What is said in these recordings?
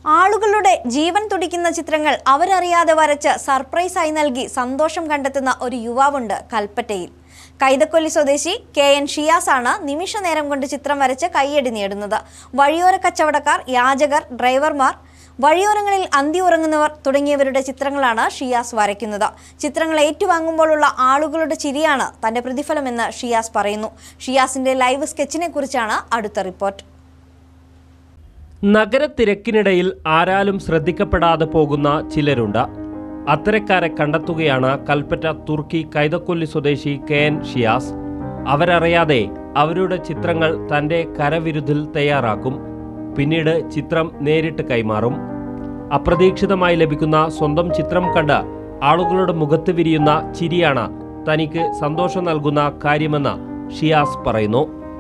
ആളുകളുടെ ജീവൻ തുടിക്കുന്ന ചിത്രങ്ങൾ അവരറിയാതെ വരച്ച് സർപ്രൈസായി നൽകി സന്തോഷം കണ്ടെത്തുന്ന ഒരു യുവാവുണ്ട് കൽപ്പറ്റയിൽ. കൈതക്കൊല്ലി സ്വദേശി KN ഷിയാസ് ആണ് നിമിഷ നേരം കൊണ്ട് ചിത്രം വരച്ച് കയ്യടി നേടുന്നത്. വഴിയോര കച്ചവടക്കാർ, യാചകർ, ഡ്രൈവർമാർ, വഴിയോരങ്ങളിൽ അന്തി ഉറങ്ങുന്നവർ തുടങ്ങിയവരുടെ ചിത്രങ്ങളാണ് ഷിയാസ് വരയ്ക്കുന്നത്. ചിത്രങ്ങൾ ഏറ്റുവാങ്ങുമ്പോഴുള്ള ആളുകളുടെ ചിരിയാണ് തന്റെ പ്രതിഫലമെന്ന് ഷിയാസ് പറയുന്നു. ഷിയാസിന്റെ ലൈവ് സ്കെച്ചിനെ കുറിച്ചാണ് അടുത്ത റിപ്പോർട്ട്. നഗരത്തിരക്കിനിടയിൽ ആരാലും ശ്രദ്ധിക്കപ്പെടാതെ പോകുന്ന ചിലരുണ്ട്. അത്തരക്കാരെ കണ്ടെത്തുകയാണ് കൽപ്പറ്റ തുർക്കി കൈതക്കൊല്ലി സ്വദേശി KN ഷിയാസ്. അവരറിയാതെ അവരുടെ ചിത്രങ്ങൾ തൻ്റെ കരവിരുതിൽ തയ്യാറാക്കും. പിന്നീട് ചിത്രം നേരിട്ട് കൈമാറും. അപ്രതീക്ഷിതമായി ലഭിക്കുന്ന സ്വന്തം ചിത്രം കണ്ട് ആളുകളുടെ മുഖത്ത് വിരിയുന്ന ചിരിയാണ് തനിക്ക് സന്തോഷം നൽകുന്ന കാര്യമെന്ന് ഷിയാസ് പറയുന്നു.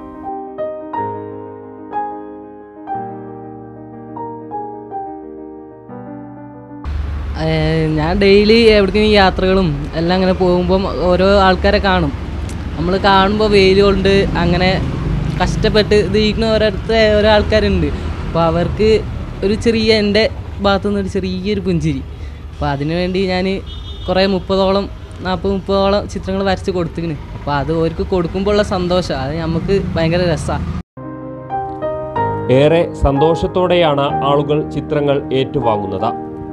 ഞാൻ ഡെയിലി എവിടേക്കും യാത്രകളും എല്ലാം അങ്ങനെ പോകുമ്പം ഓരോ ആൾക്കാരെ കാണും. നമ്മൾ കാണുമ്പോൾ വെയിൽ കൊണ്ട് അങ്ങനെ കഷ്ടപ്പെട്ട് ജീവിക്കുന്ന ഓരോ ആൾക്കാരുണ്ട്. അപ്പോൾ അവർക്ക് ഒരു ചെറിയ എൻ്റെ ഭാഗത്തുനിന്ന് ഒരു ചെറിയൊരു പുഞ്ചിരി. അപ്പോൾ അതിനുവേണ്ടി ഞാൻ കുറേ 40-30 ചിത്രങ്ങൾ വരച്ച് കൊടുത്തിരുന്നു. അപ്പോൾ അത് അവർക്ക് കൊടുക്കുമ്പോഴുള്ള സന്തോഷം അത് നമുക്ക് ഭയങ്കര രസമാണ്. ഏറെ സന്തോഷത്തോടെയാണ് ആളുകൾ ചിത്രങ്ങൾ ഏറ്റുവാങ്ങുന്നത്.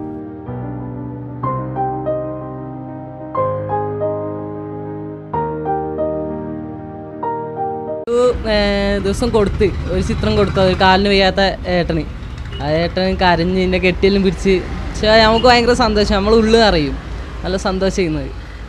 ദിവസം ഒരു ചിത്രം കൊടുത്തു ഒരു കാലിന് വയ്യാത്ത ഏട്ടന്. ആ ഏട്ടൻ കരഞ്ഞ് എൻ്റെ കെട്ടിയെല്ലാം പിടിച്ച്. പക്ഷേ നമുക്ക് ഭയങ്കര സന്തോഷം, നമ്മൾ ഉള്ളിൽ അറിയും നല്ല സന്തോഷം ചെയ്യുന്നത്.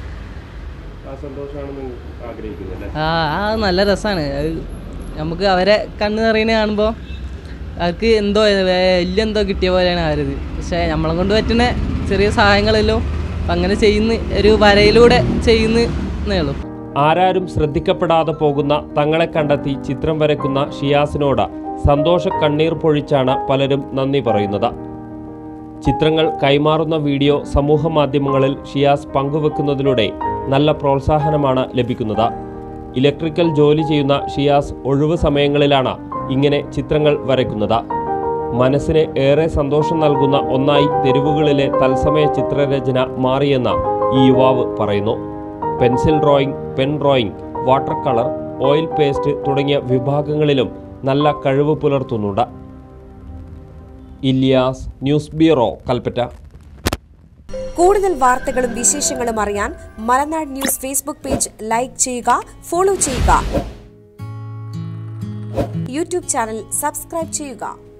നല്ല രസമാണ്. നമുക്ക് അവരെ കണ്ണ് നിറയുന്നത് കാണുമ്പോൾ അവർക്ക് എന്തോ കിട്ടിയ പോലെയാണ് അവരത്. പക്ഷേ നമ്മളെ കൊണ്ട് പറ്റുന്ന ചെറിയ സഹായങ്ങളെല്ലാം അങ്ങനെ ചെയ്യുന്ന ഒരു വരയിലൂടെ ചെയ്യുന്നേ ഉള്ളൂ. ആരാരും ശ്രദ്ധിക്കപ്പെടാതെ പോകുന്ന തങ്ങളെ കണ്ടെത്തി ചിത്രം വരയ്ക്കുന്ന ഷിയാസിനോട് സന്തോഷ കണ്ണീർ പൊഴിച്ചാണ് പലരും നന്ദി പറയുന്നത്. ചിത്രങ്ങൾ കൈമാറുന്ന വീഡിയോ സമൂഹ മാധ്യമങ്ങളിൽ ഷിയാസ് പങ്കുവെക്കുന്നതിലൂടെ നല്ല പ്രോത്സാഹനമാണ് ലഭിക്കുന്നത്. ഇലക്ട്രിക്കൽ ജോലി ചെയ്യുന്ന ഷിയാസ് ഒഴിവ് സമയങ്ങളിലാണ് ഇങ്ങനെ ചിത്രങ്ങൾ വരയ്ക്കുന്നത്. മനസ്സിന് ഏറെ സന്തോഷം നൽകുന്ന ഒന്നായി തെരുവുകളിലെ തത്സമയ ചിത്രരചന മാറിയെന്ന് ഈ യുവാവ് പറയുന്നു. Pencil drawing, pen drawing, water colour, oil paste തുടങ്ങിയ വിഭാഗങ്ങളിലും നല്ല കഴിവ് പുലർത്തുന്നുണ്ട്. Ilyas, news bureau, Kalpetta. കൂടുതൽ വാർത്തകളും വിശേഷങ്ങളും അറിയാൻ Malanad news Facebook page like ചെയ്യുക, ഫോളോ ചെയ്യുക. യൂട്യൂബ് ചാനൽ സബ്സ്ക്രൈബ് ചെയ്യുക.